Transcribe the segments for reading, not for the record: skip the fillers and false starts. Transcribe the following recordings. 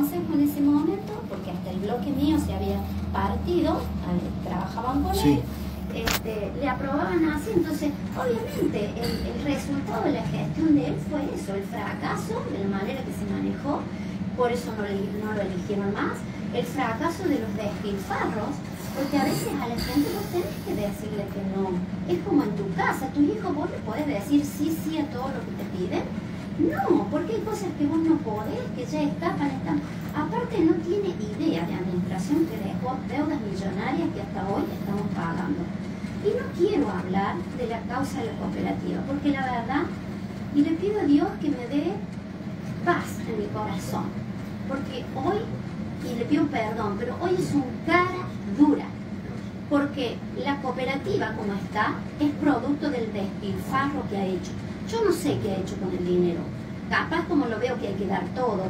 consejo en ese momento, porque hasta el bloque mío se había partido, trabajaban con él, le aprobaban así. Entonces, obviamente, el resultado de la gestión de él fue eso, el fracaso de la manera que se manejó, por eso no lo eligieron más, el fracaso de los despilfarros, porque a veces a la gente vos tenés que decirle que no. Es como en tu casa, tu hijo vos le podés decir sí a todo lo que te piden. No, porque hay cosas que vos no podés, que ya están. Aparte no tiene idea de administración, que dejó deudas millonarias que hasta hoy estamos pagando. Y no quiero hablar de la causa de la cooperativa, porque la verdad, y le pido a Dios que me dé paz en mi corazón, porque hoy, y le pido perdón, pero hoy es un cara dura, porque la cooperativa como está es producto del despilfarro que ha hecho. Yo no sé qué ha hecho con el dinero. Capaz como lo veo que hay que dar todo,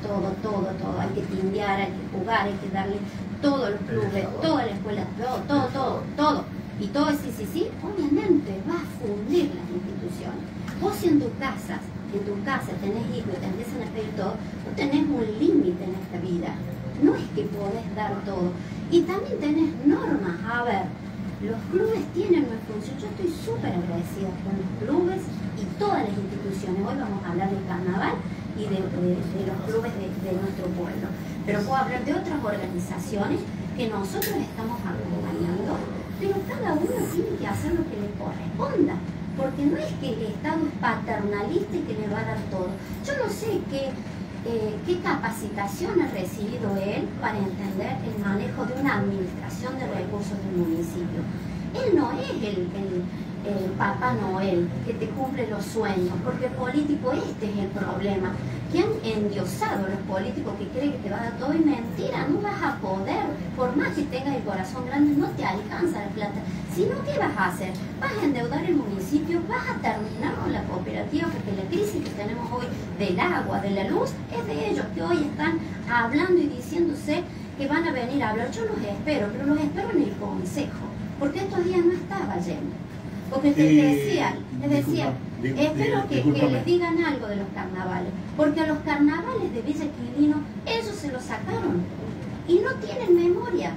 hay que timbiar, hay que jugar, hay que darle todo los clubes, toda la escuela, todo. Y todo es sí, obviamente va a fundir las instituciones. Vos si en tu casa tenés hijos y te empiezan a pedir todo, no tenés un límite en esta vida. No es que podés dar todo. Y también tenés normas. A ver, los clubes tienen una función. Yo estoy súper agradecida con los clubes y todas las instituciones. Hoy vamos a hablar del carnaval y de los clubes de nuestro pueblo. Pero puedo hablar de otras organizaciones que nosotros estamos acompañando, pero cada uno tiene que hacer lo que le corresponda. Porque no es que el Estado es paternalista y que le va a dar todo. Yo no sé qué capacitación ha recibido él para entender el manejo de una administración de recursos del municipio. Él no es el Papá Noel que te cumple los sueños, porque el político es el problema, que han endiosado a los políticos que creen que te va a dar todo, y mentira, no vas a poder, por más que tengas el corazón grande, no te alcanza la plata. Si no, ¿qué vas a hacer? Vas a endeudar el municipio, vas a terminar con la cooperativa, porque la crisis que tenemos hoy del agua, de la luz, es de ellos, que hoy están hablando y diciéndose que van a venir a hablar. Yo los espero, pero los espero en el consejo, porque estos días no estaba yendo. Porque les decía, espero que les digan algo de los carnavales, porque a los carnavales de Villa Quilino ellos se los sacaron y no tienen memoria,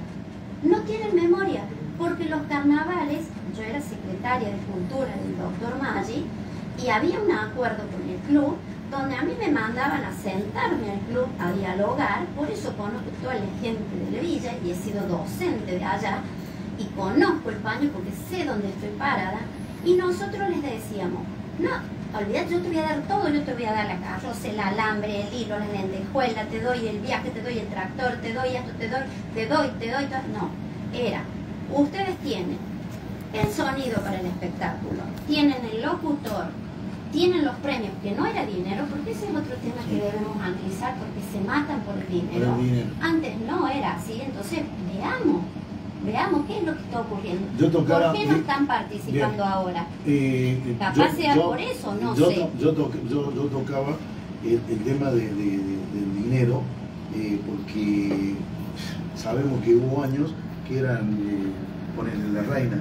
porque los carnavales, yo era secretaria de Cultura del doctor Maggi y había un acuerdo con el club donde a mí me mandaban a sentarme al club a dialogar. Por eso conozco toda la gente de la villa y he sido docente de allá y conozco el paño porque sé dónde estoy parada. Y nosotros les decíamos, no, olvídate, yo te voy a dar todo, yo te voy a dar la carroza, el alambre, el hilo, la lentejuela, te doy el viaje, te doy el tractor, te doy esto, te doy todo. No, era, ustedes tienen el sonido para el espectáculo, tienen el locutor, tienen los premios, que no era dinero, porque ese es otro tema que debemos analizar, porque se matan por el dinero. Antes no era así, entonces veamos qué es lo que está ocurriendo. ¿Por qué no están participando ahora? Capaz sea por eso, no sé. Yo tocaba el tema del dinero, porque sabemos que hubo años que eran, ponerle la reina,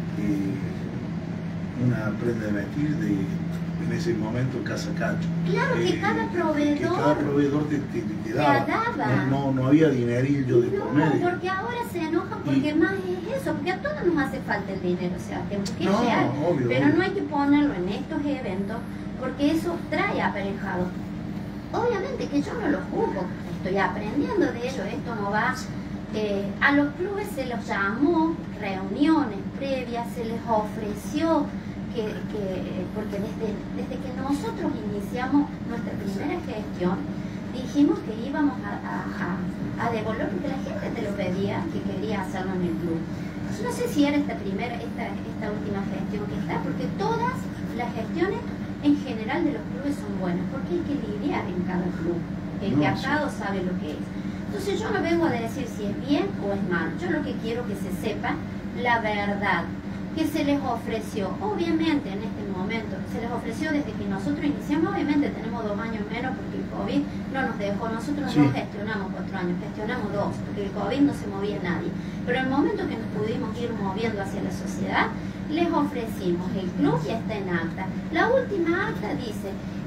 una prenda de vestir en ese momento Casa Cacho. Claro, que cada proveedor te daba. No había dinerillo de por medio. Porque ahora se enojan porque más es eso, porque a todos nos hace falta el dinero, Sebastián, porque es real. Obvio, pero obvio. No hay que ponerlo en estos eventos, porque eso trae aparejado. Obviamente que yo no lo juzgo, estoy aprendiendo de ello, esto no va. A los clubes se los llamó, reuniones previas, se les ofreció porque desde que nosotros iniciamos nuestra primera gestión, dijimos que íbamos a devolver, porque la gente te lo pedía, que quería hacerlo en el club. No sé si era esta última gestión que está, porque todas las gestiones en general de los clubes son buenas, porque hay que lidiar en cada club. El que ha estado sabe lo que es. Entonces yo no vengo a decir si es bien o es mal. Yo lo que quiero que se sepa la verdad que se les ofreció, obviamente en este momento, se les ofreció desde que nosotros iniciamos. Obviamente tenemos 2 años menos porque el COVID no nos dejó, nosotros no gestionamos 4 años, gestionamos 2, porque el COVID no se movía nadie. Pero en el momento que nos pudimos ir moviendo hacia la sociedad, les ofrecimos, el club ya está en acta. La última acta dice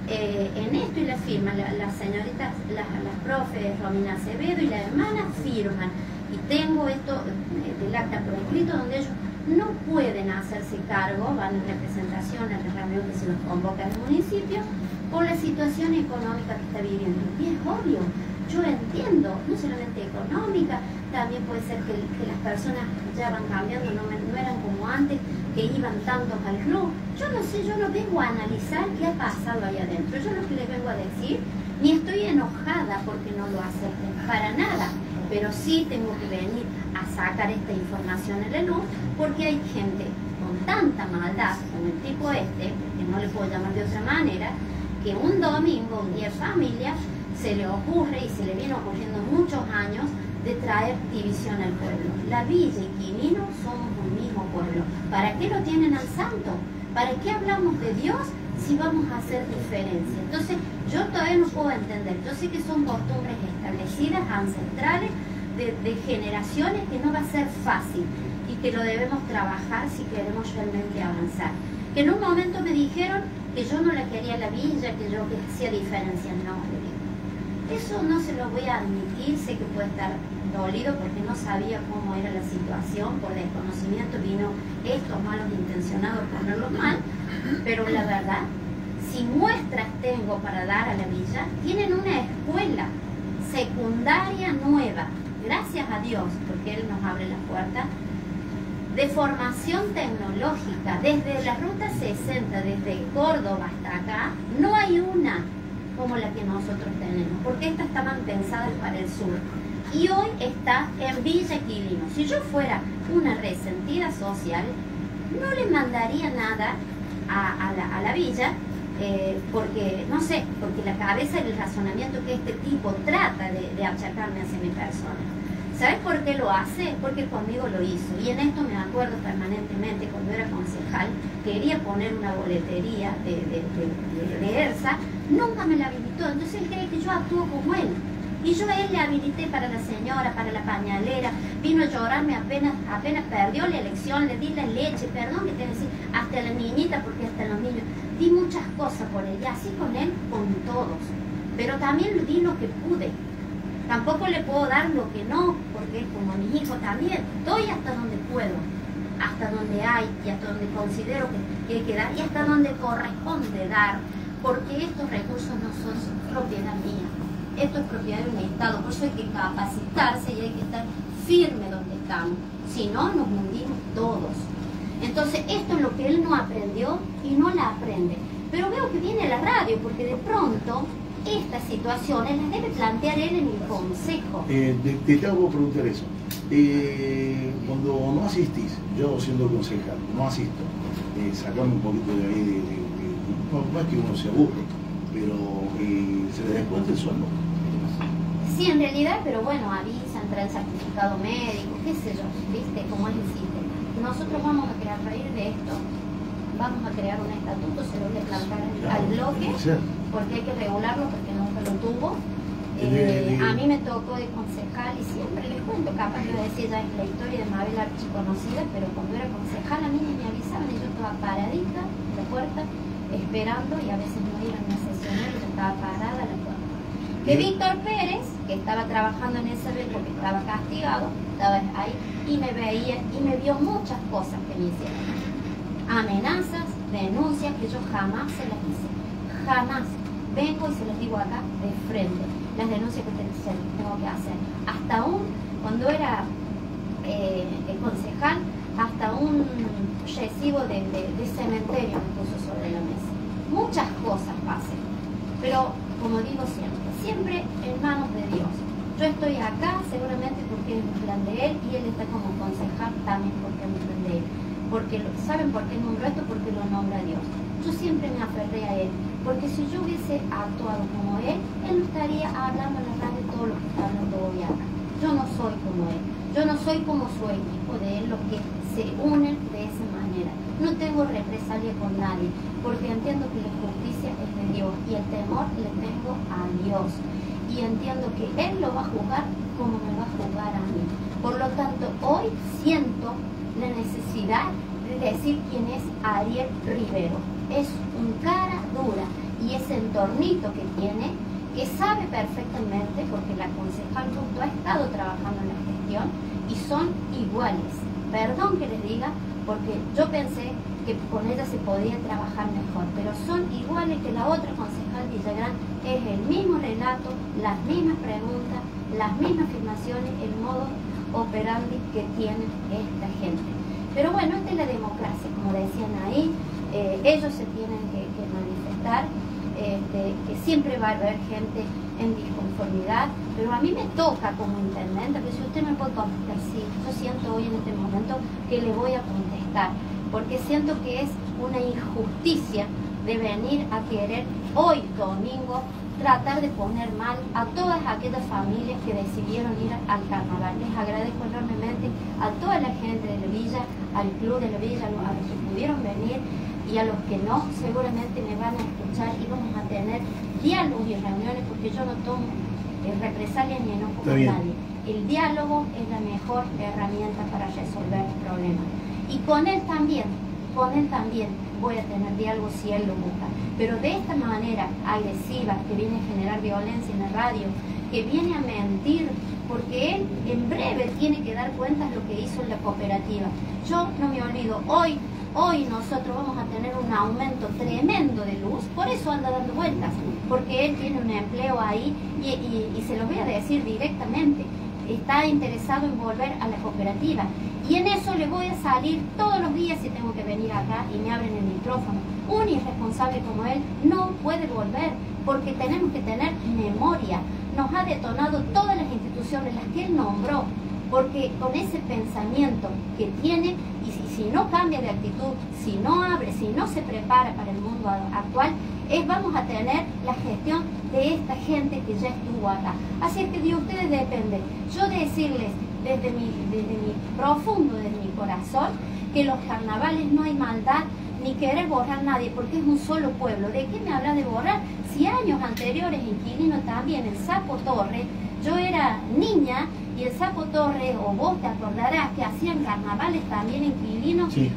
en esto y la firman, las señoritas, las profes Romina Acevedo y la hermana firman. Y tengo esto del acta por escrito donde ellos no pueden hacerse cargo, van en representación en la reunión que se los convoca en el municipio, por la situación económica que está viviendo. Y es obvio, yo entiendo, no solamente económica, también puede ser que las personas ya van cambiando, no eran como antes, que iban tantos al club. Yo no sé, yo no vengo a analizar qué ha pasado ahí adentro. Yo lo que les vengo a decir, ni estoy enojada porque no lo acepten, para nada, pero sí tengo que venir a sacar esta información en la luz, porque hay gente con tanta maldad, como el tipo este, que no le puedo llamar de otra manera, que un domingo, un día de familia, se le ocurre y se le viene ocurriendo muchos años de traer división al pueblo. La Villa y Quilino somos un mismo pueblo. ¿Para qué lo tienen al santo? ¿Para qué hablamos de Dios si vamos a hacer diferencia? Entonces, yo todavía no puedo entender. Yo sé que son costumbres establecidas, ancestrales, de generaciones, que no va a ser fácil y que lo debemos trabajar si queremos realmente avanzar. Que en un momento me dijeron que yo no la quería la villa, que yo que hacía diferencia. No, le digo, eso no se lo voy a admitir. Sé que puede estar dolido porque no sabía cómo era la situación, por desconocimiento vino estos malos intencionados a ponerlo mal, pero la verdad, si muestras tengo para dar a la villa, tienen una escuela secundaria nueva, gracias a Dios, porque Él nos abre la puerta, de formación tecnológica, desde la ruta 60, desde Córdoba hasta acá, no hay una como la que nosotros tenemos, porque estas estaban pensadas para el sur. Y hoy está en Villa Quilino. Si yo fuera una resentida social, no le mandaría nada a la villa, porque, no sé, porque la cabeza y el razonamiento que este tipo trata de achacarme hacia mi persona. ¿Sabes por qué lo hace? Porque conmigo lo hizo. Y en esto me acuerdo permanentemente, cuando era concejal, quería poner una boletería de ERSA, nunca me la habilitó. Entonces él cree que yo actúo como él. Y yo a él le habilité para la señora, para la pañalera, vino a llorarme apenas perdió la elección, le di la leche, perdón que te decía, hasta la niñita, porque hasta los niños, di muchas cosas por él, y así con él, con todos. Pero también di lo que pude. Tampoco le puedo dar lo que no, porque como mi hijo también, doy hasta donde puedo, hasta donde hay y hasta donde considero que hay que dar y hasta donde corresponde dar, porque estos recursos no son propiedad mía, esto es propiedad de un Estado, por eso hay que capacitarse y hay que estar firme donde estamos, si no nos hundimos todos. Entonces esto es lo que él no aprendió y no la aprende, pero veo que viene a la radio, porque de pronto estas situaciones las debe plantear él en el consejo. Te hago preguntar eso. Cuando no asistís, yo siendo concejal, no asisto, sacarme un poquito de ahí, no es que uno se aburre, pero se le descuenta el sueldo. Sí, en realidad, pero bueno, avisan, traen certificado médico, qué sé yo, ¿viste? Como él existe. Nosotros vamos a crear, a raíz de esto, vamos a crear un estatuto, se lo voy a plantar al bloque, porque hay que regularlo, porque nunca lo tuvo. A mí me tocó de concejal y siempre les cuento, capaz que decir ya es la historia de Mabel archiconocida, pero cuando era concejal a mí me avisaban y yo estaba paradita en la puerta, esperando, y a veces no iban a sesionar y yo estaba parada en la puerta. Que Víctor Pérez, que estaba trabajando en ese vez porque estaba castigado, estaba ahí y me veía y me vio muchas cosas que me hicieron. Amenazas, denuncias que yo jamás se las hice. Jamás. Vengo y se los digo acá de frente. Las denuncias que tengo que hacer. Hasta cuando era concejal, hasta un recibo de cementerio me puso sobre la mesa. Muchas cosas pasan. Pero, como digo siempre en manos de Dios. Yo estoy acá seguramente porque es un plan de Él, y Él está como concejal también porque es un plan de Él. ¿Saben por qué nombro esto? Porque lo nombra Dios. Yo siempre me aferré a Él, porque si yo hubiese actuado como Él no estaría hablando en la radio todo lo que está hablando hoy acá. Yo no soy como Él, yo no soy como su equipo de Él, los que se unen de esa manera. No tengo represalia con nadie, porque entiendo que la justicia es de Dios y el temor le tengo a Dios. Y entiendo que Él lo va a juzgar como me va a juzgar a mí. Por lo tanto, hoy siento la necesidad de decir quién es Ariel Rivero. Es un cara dura y ese entornito que tiene, que sabe perfectamente, porque la concejal justo ha estado trabajando en la gestión, y son iguales. Perdón que les diga, porque yo pensé que con ella se podía trabajar mejor, pero son iguales que la otra concejal Villagrán. Es el mismo relato, las mismas preguntas, las mismas afirmaciones, el modo operandi que tiene esta gente. Pero bueno, esta es la democracia, como decían ahí, ellos se tienen que manifestar, que siempre va a haber gente en disconformidad, pero a mí me toca como intendente, que si usted me puede contestar, sí, yo siento hoy en este momento que le voy a contestar, porque siento que es una injusticia de venir a querer hoy domingo tratar de poner mal a todas aquellas familias que decidieron ir al carnaval. Les agradezco enormemente a toda la gente de la villa, al club de la villa, a los que pudieron venir, y a los que no, seguramente me van a escuchar y vamos a tener diálogos y reuniones, porque yo no tomo represalias ni enojo con nadie. El diálogo es la mejor herramienta para resolver problemas. Y con él también voy a tener diálogo si él lo busca. Pero de esta manera agresiva, que viene a generar violencia en la radio, que viene a mentir, porque él en breve tiene que dar cuenta de lo que hizo en la cooperativa. Yo no me olvido, hoy nosotros vamos a tener un aumento tremendo de luz, por eso anda dando vueltas, porque él tiene un empleo ahí y se lo voy a decir directamente, está interesado en volver a la cooperativa, y en eso le voy a salir todos los días si tengo que venir acá y me abren el micrófono. Un irresponsable como él no puede volver, porque tenemos que tener memoria. Nos ha detonado todas las instituciones, las que él nombró, porque con ese pensamiento que tiene, y si no cambia de actitud, si no abre, si no se prepara para el mundo actual, vamos a tener la gestión de esta gente que ya estuvo acá. Así es que de ustedes depende. Yo decirles desde mi profundo, desde mi corazón, que los carnavales no hay maldad ni querer borrar a nadie, porque es un solo pueblo. ¿De qué me habla de borrar? Si años anteriores, inquilino también, el Sapo Torre, yo era niña, y el Sapo Torre, o vos te acordarás, que hacían carnavales también inquilinos, sí,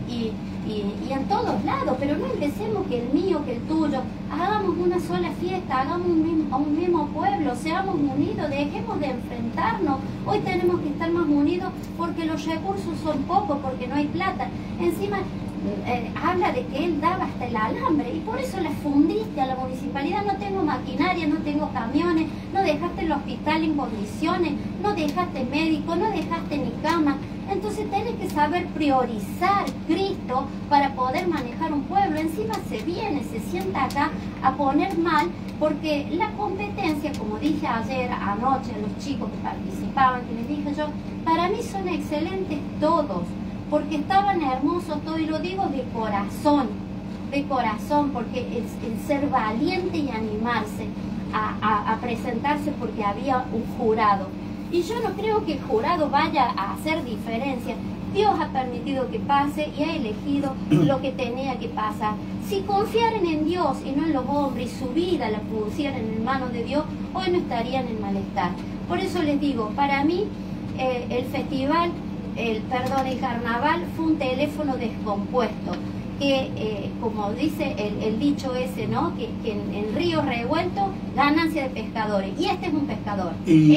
y en todos lados, pero no empecemos que el mío, que el tuyo, hagamos una sola fiesta, hagamos un mismo pueblo, seamos unidos, dejemos de enfrentarnos. Hoy tenemos que estar más unidos porque los recursos son pocos, porque no hay plata. Encima habla de que él daba hasta el alambre, y por eso le fundiste a la municipalidad. No tengo maquinaria, no tengo camiones, no dejaste el hospital en condiciones, no dejaste médico, no dejaste ni cama. Entonces tenés que saber priorizar, Cristo, para poder manejar un pueblo. Encima se sienta acá a poner mal, porque la competencia, como dije ayer, anoche, a los chicos que participaban, que les dije yo, para mí son excelentes todos, porque estaban hermosos todos, y lo digo de corazón, porque el ser valiente y animarse a presentarse, porque había un jurado. Y yo no creo que el jurado vaya a hacer diferencia. Dios ha permitido que pase y ha elegido lo que tenía que pasar. Si confiaran en Dios y no en los hombres, y su vida la pusieran en manos de Dios, hoy no estarían en malestar. Por eso les digo, para mí el festival, el carnaval fue un teléfono descompuesto, que como dice el dicho ese, ¿no? Que en el río revuelto, ganancia de pescadores. Y este es un pescador,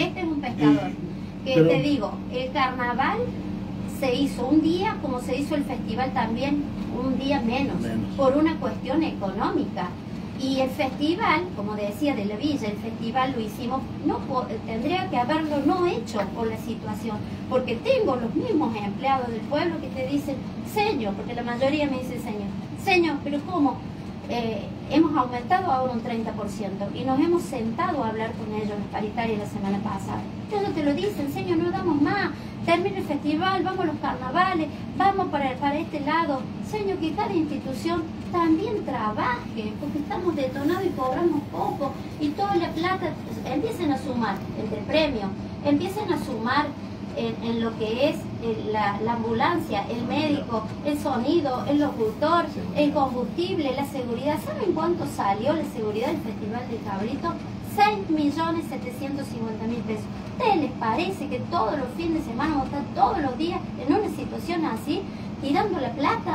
que te digo, el carnaval se hizo un día, como se hizo el festival también, un día menos. Por una cuestión económica. Y el festival, como decía, de la villa, el festival lo hicimos, tendría que haberlo no hecho por la situación, porque tengo los mismos empleados del pueblo que te dicen, señor, porque la mayoría me dice señor, pero ¿cómo? Hemos aumentado ahora un 30%, y nos hemos sentado a hablar con ellos, los paritarios, la semana pasada. Ellos te lo dicen, señor, no damos más, termina el festival, vamos a los carnavales, vamos para este lado. Señor, que cada institución también trabaje, porque estamos detonados y cobramos poco, y toda la plata empiecen a sumar entre premios, empiecen a sumar en lo que es la ambulancia, el médico, el sonido, el locutor, el combustible, la seguridad. ¿Saben cuánto salió la seguridad del Festival del Cabrito? 6.750.000 pesos. ¿Ustedes les parece que todos los fines de semana vamos a estar todos los días en una situación así, tirando la plata?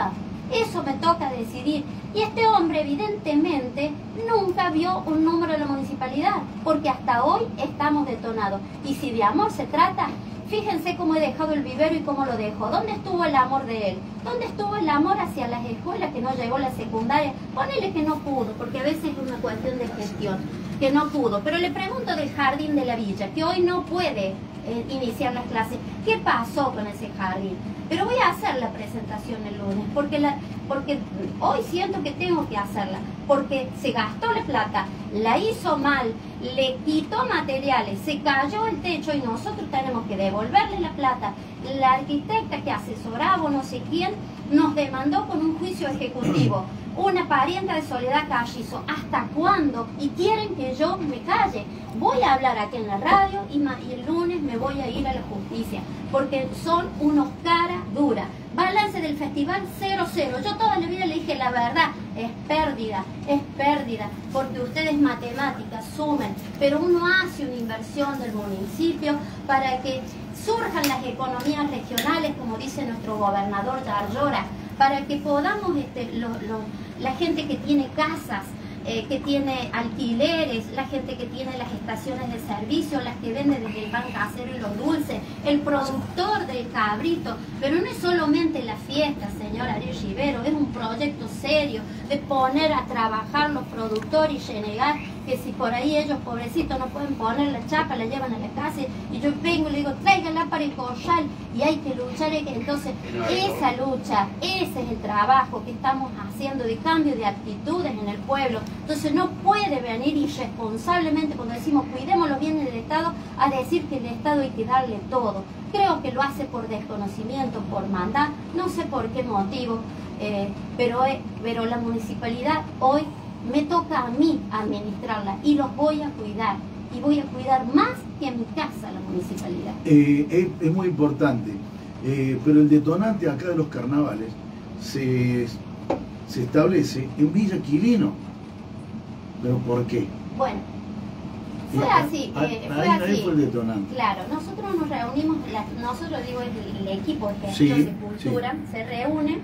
Eso me toca decidir. Y este hombre evidentemente nunca vio un número de la municipalidad, porque hasta hoy estamos detonados. Y si de amor se trata, fíjense cómo he dejado el vivero y cómo lo dejo. ¿Dónde estuvo el amor de él? ¿Dónde estuvo el amor hacia las escuelas que no llegó a la secundaria? Ponele que no pudo, porque a veces es una cuestión de gestión, que no pudo. Pero le pregunto del jardín de la villa, que hoy no puede iniciar las clases. ¿Qué pasó con ese jardín? Pero voy a hacer la presentación el lunes, porque hoy siento que tengo que hacerla, porque se gastó la plata, la hizo mal, le quitó materiales, se cayó el techo y nosotros tenemos que devolverle la plata. La arquitecta que asesoraba o no sé quién nos demandó con un juicio ejecutivo. Una parienta de Soledad Callizo. ¿Hasta cuándo? Y quieren que yo me calle. Voy a hablar aquí en la radio y el lunes me voy a ir a la justicia, porque son unos cara dura. Balance del festival 0-0. Yo toda la vida le dije la verdad, es pérdida, porque ustedes matemáticas sumen, pero uno hace una inversión del municipio para que surjan las economías regionales, como dice nuestro gobernador Yarlora, para que podamos, la gente que tiene casas, que tiene alquileres, la gente que tiene las estaciones de servicio, las que venden desde el pan casero y los dulces, el productor del cabrito. Pero no es solamente la fiesta, señor Ariel Rivero, es un proyecto serio de poner a trabajar los productores y llegar, que si por ahí ellos, pobrecitos, no pueden poner la chapa, la llevan a la casa y yo vengo y le digo, tráigala para el corral y hay que luchar. Entonces, esa lucha, ese es el trabajo que estamos haciendo de cambio de actitudes en el pueblo. Entonces no puede venir irresponsablemente cuando decimos cuidemos los bienes del Estado a decir que el Estado hay que darle todo. Creo que lo hace por desconocimiento, por maldad, no sé por qué motivo, pero la municipalidad hoy me toca a mí administrarla y los voy a cuidar. Y voy a cuidar más que en mi casa la municipalidad. Es muy importante, pero el detonante acá de los carnavales se establece en Villa Quilino. ¿Pero por qué? Bueno, fue así. Ahí fue el detonante. Claro, nosotros nos reunimos, nosotros digo, el equipo de gestión de cultura se reúne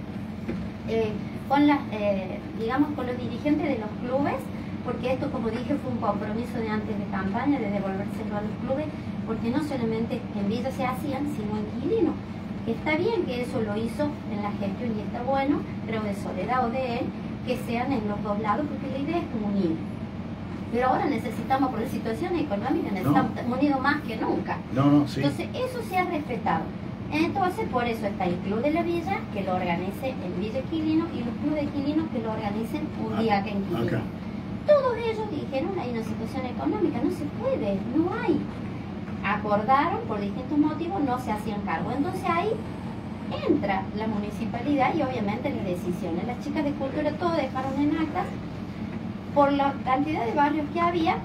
con digamos, con los dirigentes de los clubes, porque esto, como dije, fue un compromiso de antes de campaña, de devolvérselo a los clubes, porque no solamente en Villa se hacían, sino en Quilino. Está bien que eso lo hizo en la gestión y está bueno, creo de Soledad o de él, que sean en los dos lados, porque la idea es unir. Pero ahora necesitamos, por la situación económica, necesitamos unidos más que nunca. Sí. Entonces, eso se ha respetado. Entonces, por eso está el Club de la Villa, que lo organice en Villa Quilino, y los clubes de Quilino que lo organicen un día acá en Quilino. Acá. Todos ellos dijeron, hay una situación económica, no se puede, no hay. Acordaron, por distintos motivos, no se hacían cargo. Entonces ahí entra la municipalidad y obviamente las decisiones. Las chicas de cultura todo dejaron en actas por la cantidad de barrios que había.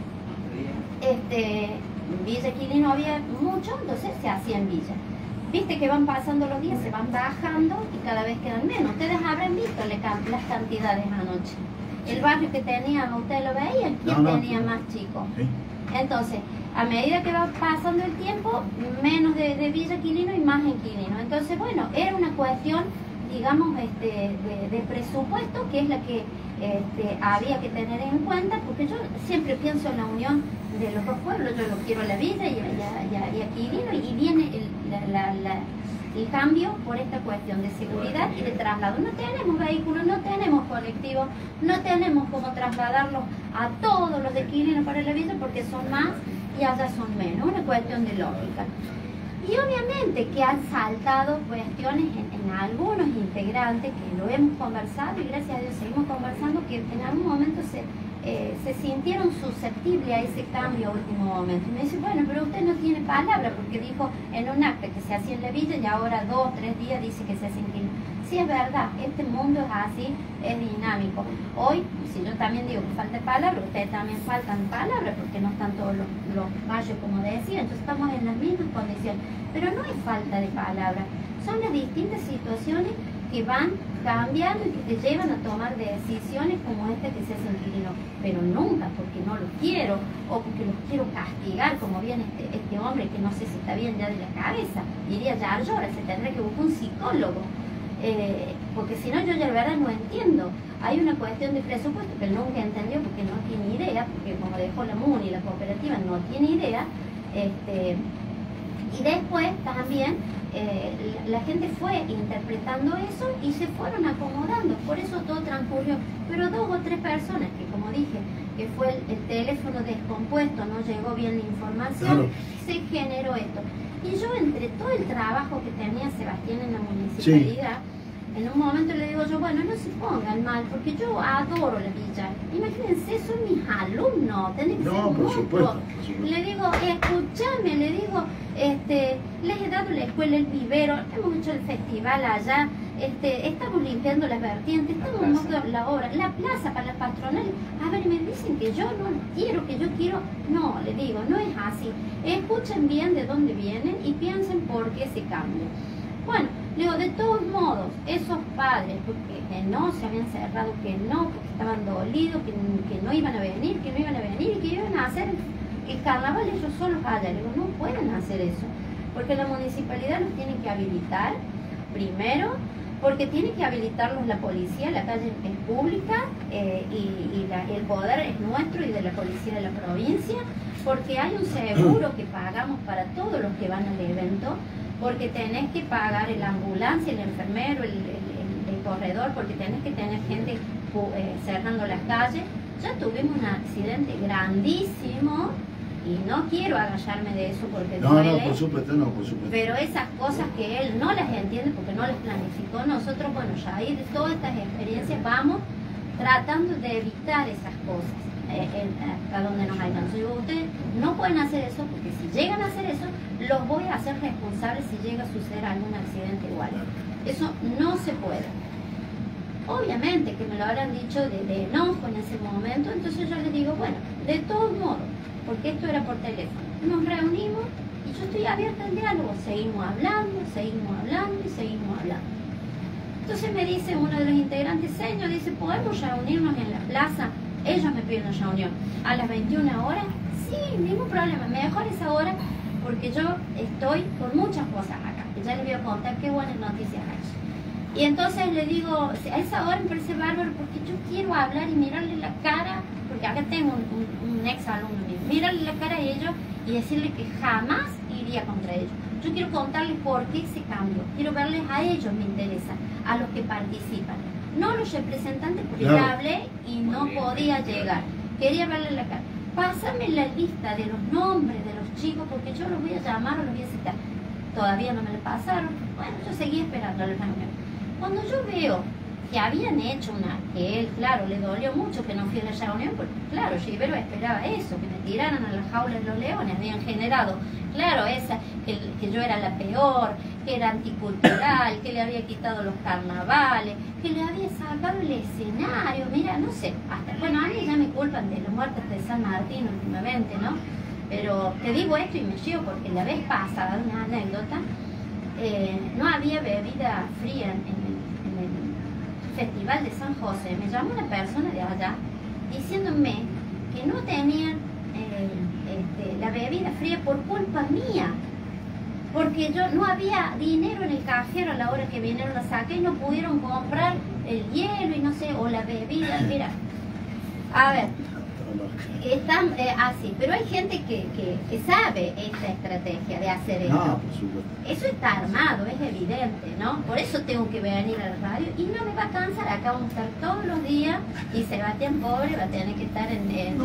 Villa Quilino había mucho, entonces se hacía en Villa. Viste que van pasando los días, se van bajando y cada vez quedan menos. Ustedes habrán visto las cantidades anoche. El barrio que teníamos, ustedes lo veían, ¿quién tenía más chicos? Sí. Entonces, a medida que va pasando el tiempo, menos de Villa Quilino y más en Quilino. Entonces, bueno, era una cuestión, digamos, de presupuesto, que es la que había que tener en cuenta, porque yo siempre pienso en la unión de los dos pueblos. Yo lo quiero a la Villa y a Quilino, y viene el cambio por esta cuestión de seguridad y de traslado. No tenemos vehículos, no tenemos colectivos, no tenemos cómo trasladarlos a todos los de Quilino para la Villa, porque son más y allá son menos, una cuestión de lógica. Y obviamente que han saltado cuestiones en algunos integrantes que lo hemos conversado, y gracias a Dios seguimos conversando, que en algún momento se sintieron susceptibles a ese cambio a último momento. Y me dice, bueno, pero usted no tiene palabra, porque dijo en un acta que se hacía en la Villa y ahora 2 o 3 días dice que se hace en Quilino. Sí, es verdad, este mundo es así, es dinámico. Hoy, si yo también digo que falta palabra, ustedes también faltan palabras, porque no están todos los valles como decía, entonces estamos en las mismas condiciones. Pero no es falta de palabras, son las distintas situaciones que van cambiando y que te llevan a tomar decisiones como esta que se hace en Quilino. Pero nunca porque no los quiero o porque los quiero castigar, como viene este hombre que no sé si está bien ya de la cabeza. Diría Yarlora, se tendrá que buscar un psicólogo. porque si no yo ya de verdad no entiendo. Hay una cuestión de presupuesto que él nunca entendió porque no tiene idea, porque como dejó la MUNI, la cooperativa no tiene idea, y después también la gente fue interpretando eso y se fueron acomodando, por eso todo transcurrió. Pero 2 o 3 personas que, como dije, que fue el teléfono descompuesto, no llegó bien la información, se generó esto. Y yo, entre todo el trabajo que tenía Sebastián en la municipalidad, en un momento le digo yo, bueno, no se pongan mal, porque yo adoro la villa. Imagínense, son mis alumnos, tienen que ser por supuesto. Le digo, escúchame, le digo, les he dado la escuela, el vivero, hemos hecho el festival allá, estamos limpiando las vertientes, estamos montando la obra, la plaza para las patronales. A ver, me dicen que yo no quiero, que yo quiero. No, le digo, no es así. Escuchen bien de dónde vienen y piensen por qué se cambia. Bueno, le digo, de todos modos, esos padres, que no se habían cerrado, que no, porque estaban dolidos, que no iban a venir, que no iban a venir y que iban a hacer el carnaval ellos solos allá. Le digo, no pueden hacer eso, porque la municipalidad los tiene que habilitar, primero, porque tiene que habilitarlos la policía, la calle es pública el poder es nuestro y de la policía de la provincia, porque hay un seguro que pagamos para todos los que van al evento, porque tenés que pagar la ambulancia, el enfermero, el corredor, porque tenés que tener gente cerrando las calles. Ya tuvimos un accidente grandísimo y no quiero agallarme de eso porque duele. No, por supuesto, no, por supuesto. Pero esas cosas que él no las entiende porque no las planificó, nosotros, bueno, ya ahí de todas estas experiencias vamos tratando de evitar esas cosas a donde nos alcanzó. Yo digo, ustedes no pueden hacer eso porque si llegan a hacer eso, los voy a hacer responsables si llega a suceder algún accidente igual. Eso no se puede. Obviamente que me lo habrán dicho de enojo en ese momento, entonces yo les digo, bueno, de todos modos, porque esto era por teléfono, nos reunimos y yo estoy abierta al diálogo, seguimos hablando y seguimos hablando. Entonces me dice uno de los integrantes, señor, dice, ¿podemos reunirnos en la plaza? Ellos me piden una reunión a las 21 horas. Sí, ningún problema, mejor esa hora porque yo estoy con muchas cosas acá. Ya les voy a contar qué buenas noticias hay. Y entonces le digo, a esa hora me parece bárbaro porque yo quiero hablar y mirarle la cara, porque acá tengo un ex alumno mío, mirarle la cara a ellos y decirle que jamás iría contra ellos. Yo quiero contarles por qué se cambió, quiero verles a ellos, me interesa, a los que participan. No los representantes, porque ya hablé y no podía llegar. Quería verle la cara. Pásame la lista de los nombres de los chicos, porque yo los voy a llamar o los voy a citar. Todavía no me lo pasaron. Bueno, yo seguí esperando a la reunión. Cuando yo veo que habían hecho que él, claro, le dolió mucho que no fui a la reunión, porque claro, Rivero esperaba eso, que me tiraran a las jaulas de los leones, habían generado, claro, que yo era la peor, que era anticultural, que le había quitado los carnavales, que le había sacado el escenario, mira, no sé, hasta, bueno, a mí ya me culpan de los muertos de San Martín últimamente, ¿no? Pero te digo esto y me río porque la vez pasada, una anécdota, no había bebida fría en el Festival de San José. Me llamó una persona de allá diciéndome que no tenían la bebida fría por culpa mía, porque yo no había dinero en el cajero a la hora que vinieron a sacar y no pudieron comprar el hielo y no sé, o la bebida. Mira, a ver, están así, pero hay gente que sabe esta estrategia de hacer esto. No, por supuesto. Eso está armado, es evidente, ¿no? Por eso tengo que venir a la radio y no me va a cansar. Acá vamos a estar todos los días y Sebastián, pobre, va a tener que estar en el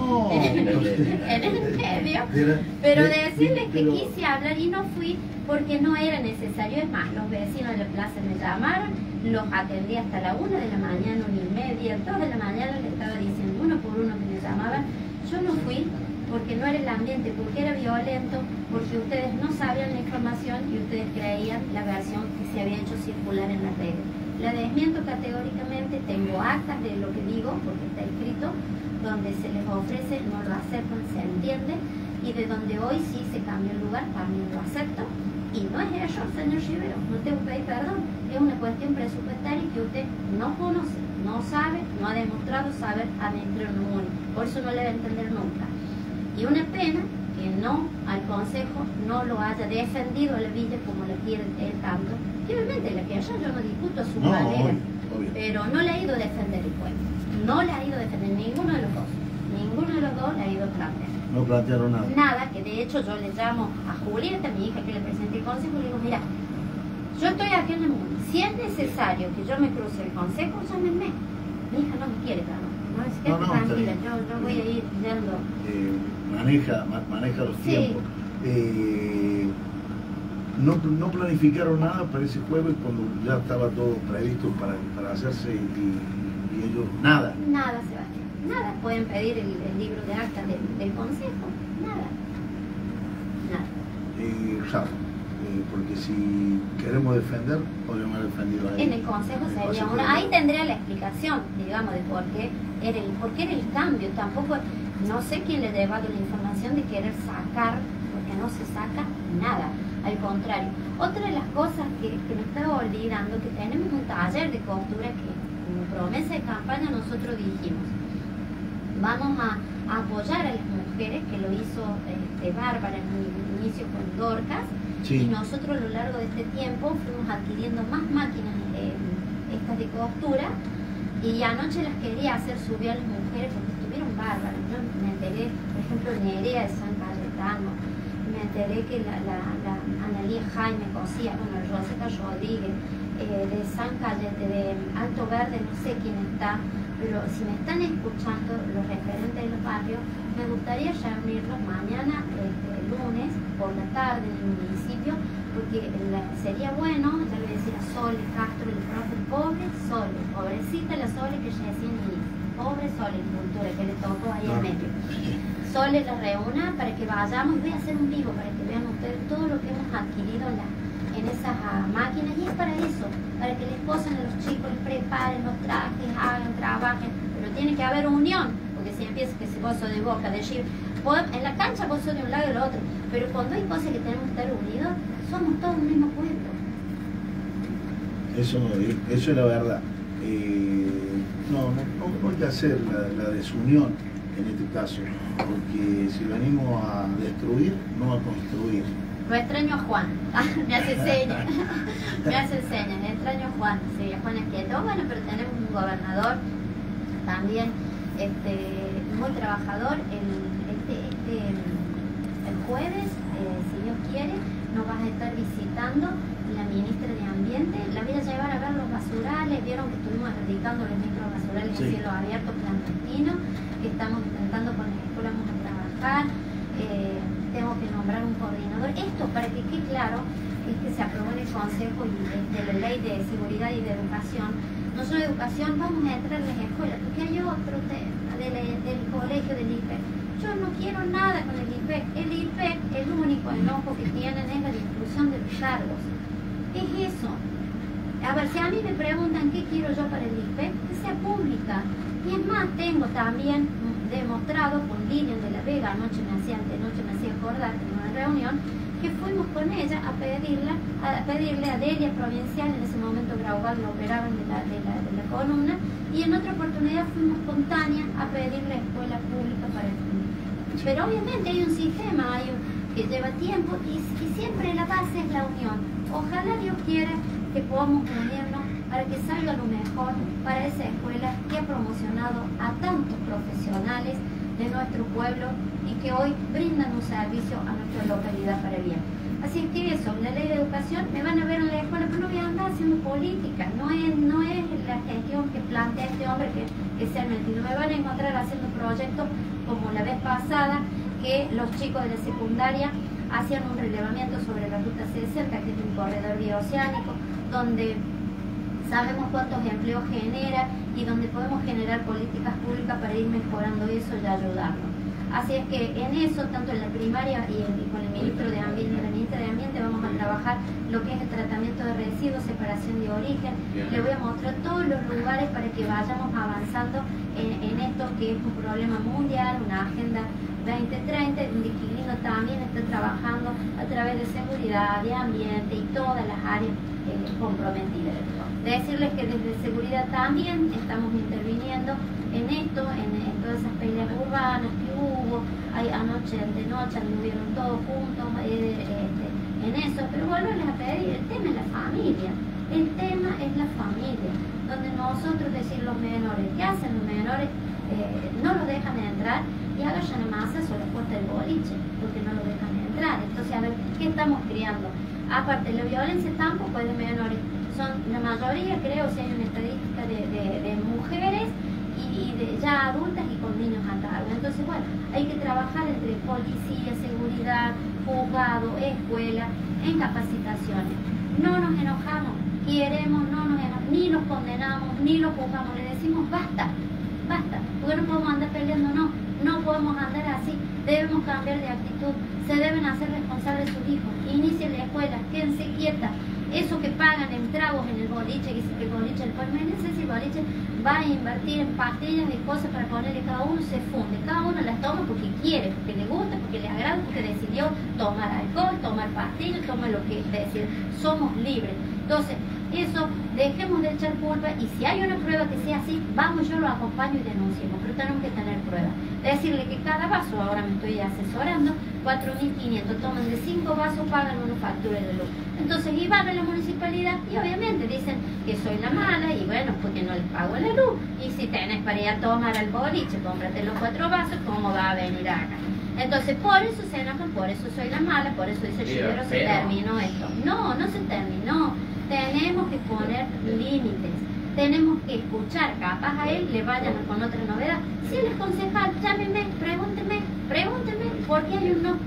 medio. Pero decirles que quise hablar y no fui porque no era necesario. Es más, los vecinos de la plaza me llamaron, los atendí hasta la 1 de la mañana, 1:30, 2 de la mañana les estaba diciendo uno por uno que me llamaban. Yo no fui porque no era el ambiente, porque era violento, porque ustedes no sabían la información y ustedes creían la versión que se había hecho circular en las redes. La desmiento categóricamente, tengo actas de lo que digo, porque está escrito, donde se les ofrece, no lo aceptan, se entiende, y de donde hoy sí se cambió el lugar, también lo acepto. Y no es eso, señor Rivero, no tengo que pedir perdón, es una cuestión presupuestaria que usted no conoce, no sabe, no ha demostrado saber administrar un MUNI, por eso no le va a entender nunca. Y una pena que no al Consejo no lo haya defendido a la villa como la quiere él tanto. Y obviamente la que yo no discuto su manera, pero no le ha ido a defender el pueblo. No le ha ido a defender ninguno de los dos. Ninguno de los dos le ha ido a plantear. No plantearon nada. Nada, que de hecho yo le llamo a Julieta, mi hija, que le presenté el consejo, y le digo, mira, yo estoy aquí en el mundo. Si es necesario que yo me cruce el consejo, llámenme. Mi hija no me quiere, claro. No es que tranquila, yo voy a ir yendo. Maneja los tiempos. No planificaron nada para ese jueves cuando ya estaba todo previsto para hacerse y ellos nada. Nada, Sebastián. Nada, pueden pedir el libro de actas del consejo, nada. Porque si queremos defender, podríamos haber defendido ahí. En el consejo sería una. Ahí tendría la explicación, digamos, de por qué era el cambio. Tampoco, no sé quién le ha llevado la información de querer sacar, porque no se saca nada. Al contrario, otra de las cosas que me estaba olvidando, que tenemos un taller de costura que, como promesa de campaña, nosotros dijimos, vamos a apoyar a las mujeres, que lo hizo Bárbara en un inicio con Dorcas, sí. Y nosotros a lo largo de este tiempo fuimos adquiriendo más máquinas estas de costura, y anoche las quería hacer subir a las mujeres porque estuvieron bárbaras. Yo me enteré, por ejemplo, Nerea de San Cayetano, me enteré que la Analía Jaime cosía, bueno, Rosetta Rodríguez, de San Cayete, de Alto Verde, no sé quién está, pero si me están escuchando los referentes de los barrios, me gustaría reunirlos mañana, lunes, por la tarde en el municipio, porque sería bueno, ya le decía a Sole Castro, el profe, pobre Sole, pobrecita la Sole que recién inicia, pobre Sole en cultura que le tocó ahí en medio. Sole la reúna para que vayamos, y voy a hacer un vivo para que vean ustedes todo lo que hemos adquirido en esas máquinas, y es para eso, para que les posen a los chicos, les preparen los trajes, hagan, trabajen, pero tiene que haber unión, porque si empieza que se vos sos de Boca, de Chile, en la cancha vos sos de un lado y del otro, pero cuando hay cosas que tenemos que estar unidos, somos todos un mismo pueblo. Eso es la verdad. No hay que hacer la desunión en este caso, porque si venimos a destruir, no a construir. Lo extraño a Juan, me hace señas, le extraño a Juan, sí, a Juan Esquieto. Bueno, pero tenemos un gobernador también muy trabajador. El jueves, si Dios quiere, nos va a estar visitando la ministra de Ambiente. La voy a llevar a ver los basurales. Vieron que estuvimos erradicando los microbasurales en cielo abierto clandestino, que estamos intentando con las escuelas a trabajar. Tengo que nombrar un coordinador. Esto, para que quede claro, es que se aprobó en el Consejo y de la Ley de Seguridad y de Educación. Nosotros de Educación vamos a entrar en las escuelas, porque hay otro tema del colegio del IPEC. Yo no quiero nada con el IPEC. El IPEC, el único enojo que tienen es la inclusión de los cargos. Es eso. A ver, si a mí me preguntan qué quiero yo para el IPEC, que sea pública. Y es más, tengo también demostrado con Lilian de la Vega, antenoche me hacía acordar en una reunión, que fuimos con ella a pedirle a Delia Provincial, en ese momento Grauval lo operaban de la columna, y en otra oportunidad fuimos con Tania a pedirle escuela pública para el mundo. Pero obviamente hay un sistema que lleva tiempo, y siempre la base es la unión. Ojalá Dios quiera que podamos unirnos para que salga lo mejor para esa escuela que ha promocionado a tantos profesionales de nuestro pueblo y que hoy brindan un servicio a nuestra localidad para el bien. Así es que eso, la Ley de Educación, me van a ver en la escuela, pero no voy a andar haciendo política, no es la gestión que plantea este hombre que sea metido. Me van a encontrar haciendo proyectos como la vez pasada, que los chicos de la secundaria hacían un relevamiento sobre la Ruta 60, que es un corredor bioceánico, donde sabemos cuántos empleos genera y donde podemos generar políticas públicas para ir mejorando eso y ayudarnos. Así es que en eso, tanto en la primaria y con el ministro de Ambiente y la ministra de Ambiente, vamos a trabajar lo que es el tratamiento de residuos, separación de origen. Le voy a mostrar todos los lugares para que vayamos avanzando en esto, que es un problema mundial, una agenda 2030, donde inquilino también está trabajando a través de seguridad, de ambiente y todas las áreas comprometidas. Decirles que desde seguridad también estamos interviniendo en esto, en todas esas peleas urbanas que hubo, anoche, antenoche, anduvieron todos juntos en eso, pero vuelvo a pedir, el tema es la familia, el tema es la familia, donde nosotros decir los menores, ¿qué hacen los menores? No los dejan entrar y agarran a masa sobre la puerta del boliche, porque no los dejan entrar. Entonces, a ver, ¿qué estamos criando? Aparte, la violencia tampoco es de menores, son la mayoría, creo, si hay una estadística de mujeres y de ya adultas y con niños a cargo. Entonces, bueno, hay que trabajar entre policía, seguridad, juzgado, escuela, en capacitaciones. No nos enojamos, queremos, no nos enojamos, ni los condenamos, ni los juzgamos, le decimos basta, porque no podemos andar peleando, no podemos andar así, debemos cambiar de actitud, se deben hacer responsables sus hijos, inicien la escuela, quédense quietas. Eso que pagan en tragos en el boliche, que dice que el boliche, el si el boliche va a invertir en pastillas y cosas para ponerle, cada uno se funde, cada uno las toma porque quiere, porque le gusta, porque le agrada, porque decidió tomar alcohol, tomar pastillas, tomar lo que decir, somos libres. Entonces, eso, dejemos de echar culpa y si hay una prueba que sea así, vamos, yo lo acompaño y denunciemos, pero tenemos que tener pruebas. Decirle que cada vaso, ahora me estoy asesorando, 4.500, toman de 5 vasos, pagan una factura de luz. Entonces, y van a la municipalidad y obviamente dicen que soy la mala y bueno, porque no les pago la luz. Y si tenés para ir a tomar al boliche, cómprate los 4 vasos, ¿cómo va a venir acá? Entonces, por eso se enojan, por eso soy la mala, por eso dice el pero se terminó esto. No se terminó. Tenemos que poner límites, tenemos que escuchar, capaz a él le vayan con otra novedad. Si él es concejal, llámeme, pregúnteme, ¿por qué hay un no?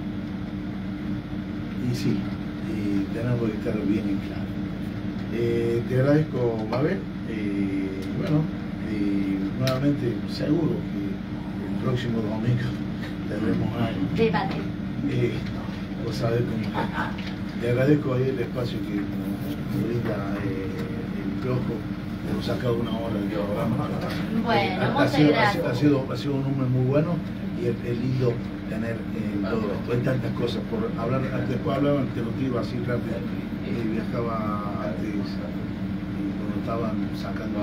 Y sí, tenemos que estar bien en claro. Te agradezco, Mabel. Bueno, nuevamente seguro que el próximo domingo tendremos algo. Debate. Vos sabés cómo es. Te agradezco ahí el espacio que nos brinda el Piojo. Hemos sacado una hora del programa. Bueno, muchas gracias. Ha sido un número muy bueno y es lindo tener todo esto. Hay tantas cosas por hablar. Después hablaban, te lo digo así rápido. Viajaba antes cuando estaban sacando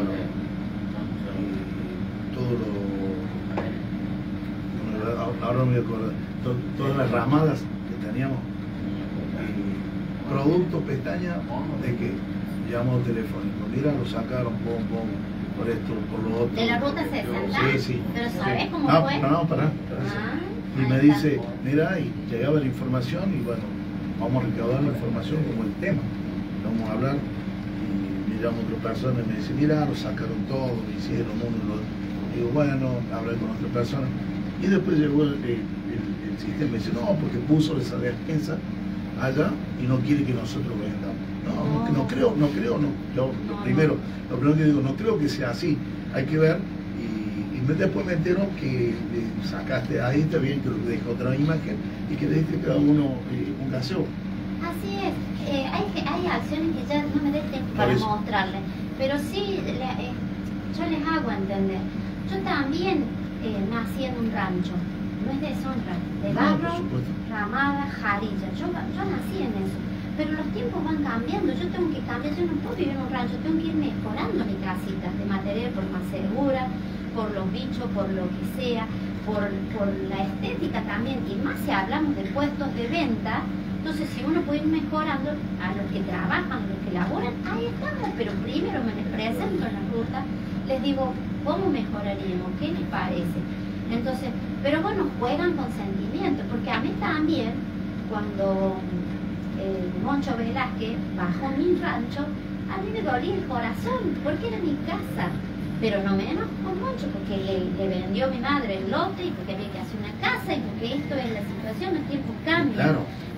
todo lo. Ahora me acuerdo. Todas las ramadas que teníamos. Productos, pestañas, de que llamamos telefónico. Mira, lo sacaron, por esto, por lo otro. ¿De la ruta 60? Sí. ¿Pero sabés cómo fue? No, pará. Y me dice, mira, y llegaba la información y bueno, vamos a recaudar la información como el tema. Vamos a hablar y me llama otra persona y me dice, mira, lo sacaron todo, lo hicieron uno y lo otro. Digo, bueno, hablé con otra persona. Y después llegó el sistema y me dice, no, porque puso esa defensa allá y no quiere que nosotros vendamos. No creo. Lo primero que digo, no creo que sea así. Hay que ver y después me entero que sacaste, ahí está bien que dejó otra imagen y que le diste cada uno un gaseo. Así es. Hay acciones que ya no me dé tiempo para mostrarles, pero sí, yo les hago entender. Yo también nací en un rancho. No es deshonra, de barro, ramada, jarilla. Yo nací en eso. Pero los tiempos van cambiando, yo tengo que cambiar, yo no puedo vivir en un rancho, tengo que ir mejorando mi casita de material por más segura, por los bichos, por lo que sea, por la estética también. Y más si hablamos de puestos de venta, entonces si uno puede ir mejorando a los que trabajan, a los que laboran, ahí estamos. Pero primero me les presento en la ruta, les digo, ¿cómo mejoraríamos? ¿Qué les parece? Entonces, pero bueno, juegan con sentimientos, porque a mí también, cuando Moncho Velázquez bajó mi rancho, a mí me dolía el corazón, porque era mi casa. Pero no me enojo con Moncho, porque le vendió mi madre el lote, y porque había que hacer una casa, y porque esto es la situación, los tiempos cambian. Claro.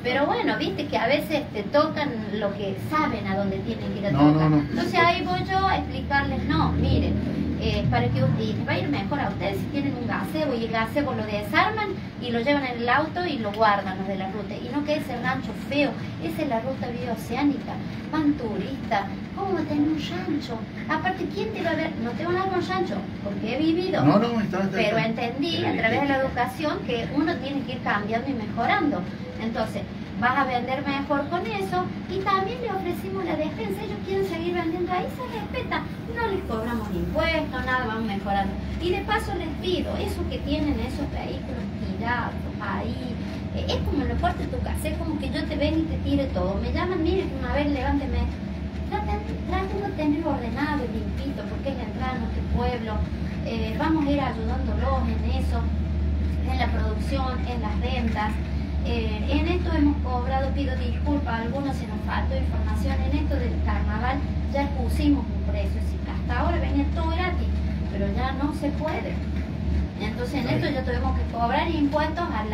Pero bueno, viste que a veces te tocan lo que saben a dónde tienen que ir a tocar. Entonces ahí voy yo a explicarles, no, miren, para que les va a ir mejor a ustedes si tienen un gazebo y el gazebo lo desarman y lo llevan en el auto y lo guardan los de la ruta. Y no que ese rancho feo, esa es la ruta bioceánica, van turistas, ¿cómo va a tener un rancho? Aparte, ¿quién te va a ver? No te van a dar un rancho, porque he vivido. Pero entendí a través de la educación que uno tiene que ir cambiando y mejorando. Entonces, vas a vender mejor con eso y también le ofrecimos la defensa. Ellos quieren seguir vendiendo ahí, se respeta. No les cobramos impuestos, nada, vamos mejorando. Y de paso les pido, eso que tienen esos vehículos tirados ahí, es como en lo fuerte de tu casa, es como que yo te venga y te tire todo. Me llaman, mire, a ver, levánteme. Traten de tener ordenado y limpito, porque es la entrada a nuestro pueblo. Vamos a ir ayudándolos en eso, en la producción, en las rentas. En esto hemos cobrado, pido disculpas, a algunos se nos faltó información. En esto del carnaval ya pusimos un precio, hasta ahora venía todo gratis, pero ya no se puede. Entonces en esto ya tuvimos que cobrar impuestos a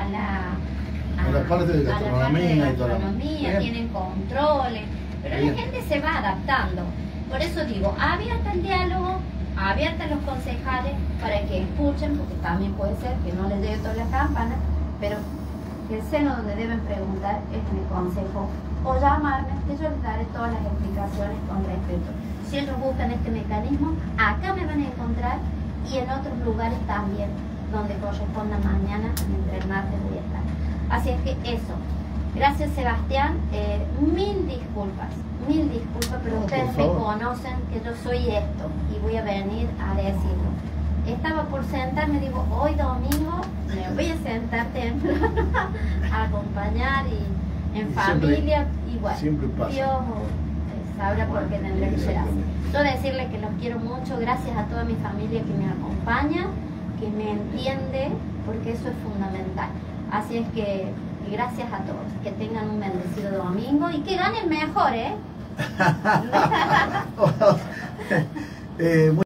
la parte de gastronomía, tienen controles, pero la gente se va adaptando. Por eso digo, abierta el diálogo, abierta los concejales para que escuchen, porque también puede ser que no les llegue todas las campanas, pero el seno donde deben preguntar es mi consejo o llamarme, que yo les daré todas las explicaciones con respeto. Si ellos buscan este mecanismo, acá me van a encontrar y en otros lugares también, donde corresponda mañana, entre el martes voy a estar. Así es que eso. Gracias, Sebastián. Mil disculpas, pero ustedes me conocen que yo soy esto y voy a venir a decirlo. Estaba por sentarme, digo, hoy domingo me voy a sentar temprano a acompañar y en familia igual. Dios sabrá por qué tendré que ser así. Yo decirle que los quiero mucho, gracias a toda mi familia que me acompaña, que me entiende, porque eso es fundamental. Así es que gracias a todos, que tengan un bendecido domingo y que ganen mejor, ¿eh?